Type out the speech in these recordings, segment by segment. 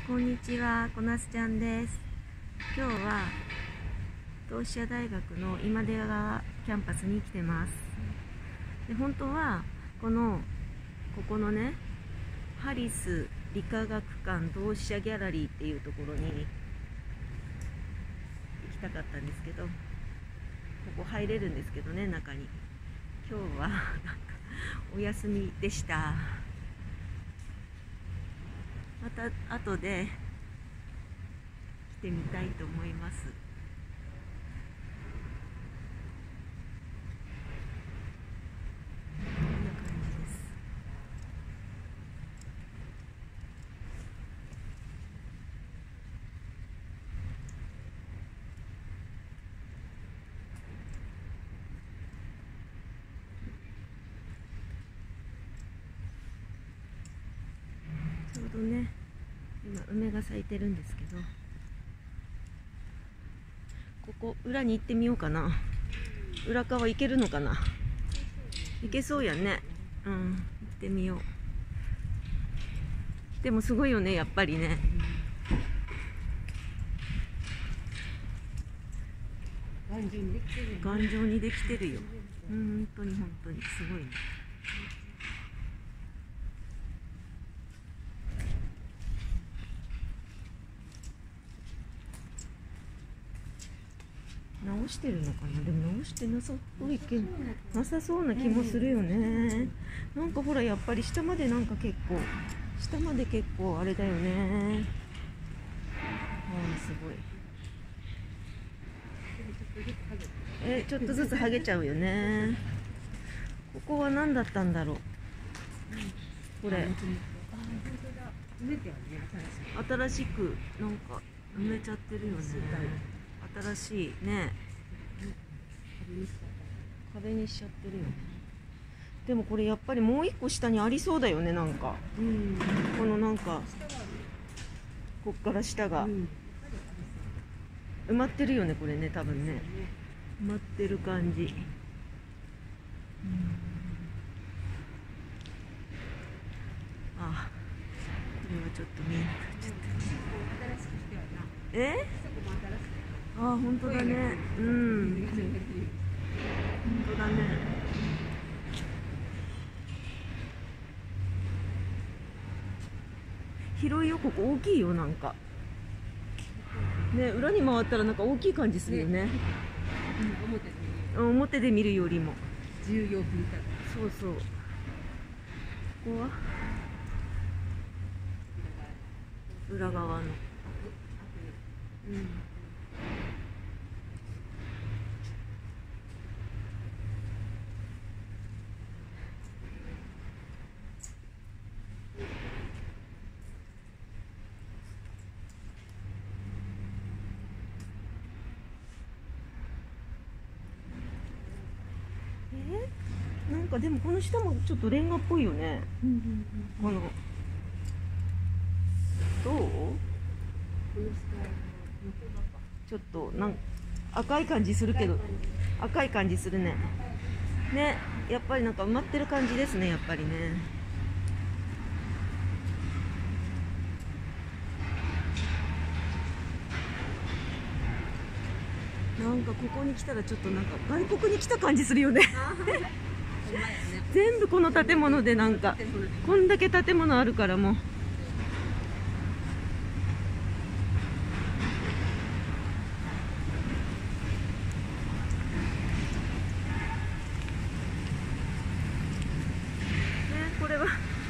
こんにちは、こなすちゃんです。今日は同志社大学の今出川キャンパスに来てます。で、本当はここのね、ハリス理化学館同志社ギャラリーっていうところに行きたかったんですけど、ここ入れるんですけどね、中に。今日はなんかお休みでした。また後で来てみたいと思います。こんな感じです。ちょうどね、今梅が咲いてるんですけど、ここ裏に行ってみようかな。裏側行けるのかな。行けそうやね。うん、行ってみよう。でもすごいよね、やっぱりね。頑丈にできてるよ。本当にすごいね。直してるのかな。でも直してなさそうな気もするよね。なんかほら、やっぱり下まで結構あれだよね。すごい。ちょっとずつ剥げちゃうよね。ここは何だったんだろう。これ新しくなんか埋めちゃってるよね。新しいね、壁にしちゃってるよね。でもこれやっぱりもう一個下にありそうだよね。このこっから下が埋まってるよね。これね、多分ね、埋まってる感じ。あ、これはちょっと見えなくなっちゃった。本当だね。本当だね。広いよ、ここ大きいよ。ね、裏に回ったら大きい感じするよね。表で見るよりも。そうそう。ここは裏側の。でもこの下もちょっとレンガっぽいよね。どう？ちょっと赤い感じするけど、赤い感じするね。ね、やっぱり埋まってる感じですね、やっぱりね。ここに来たらちょっと外国に来た感じするよね。全部この建物でこんだけ建物あるからもう。これは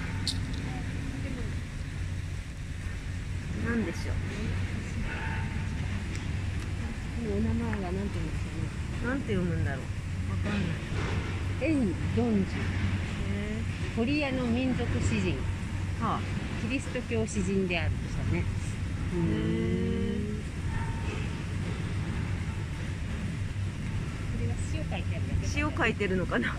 何でしょう。 お名前が何て言うんですかね。 なんて読むんだろう。わかんない。 円頓寺。コリアの民族詩人。キリスト教詩人であるとしたね。これは詩を書いてあるだけ。 詩を書いてるのかな。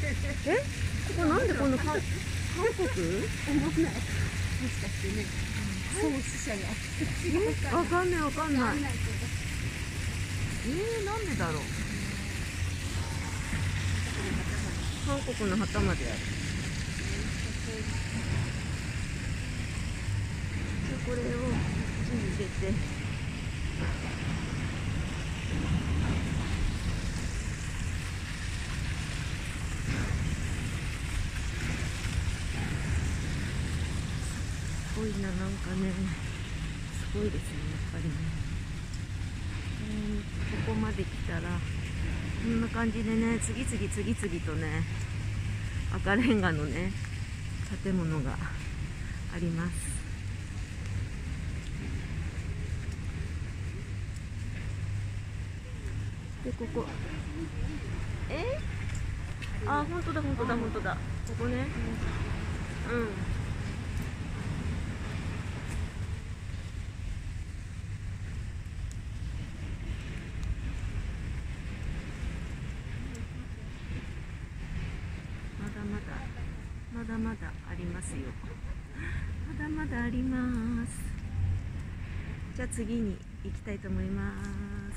え、ここなんでこんな韓国？ 思わない。もしかしてね、創始者がわかんないわかんない。 わかんないけど。 なんでだろう。韓国の旗まである。でこれをこっちに入れて、すごいな、なんかね、すごいですね、やっぱりね。ここまで来たらこんな感じでね、次々とね、赤レンガのね建物があります。でここあ、本当だ本当だ本当だ、ここね、まだまだありますよ。まだまだあります。じゃあ次に行きたいと思います。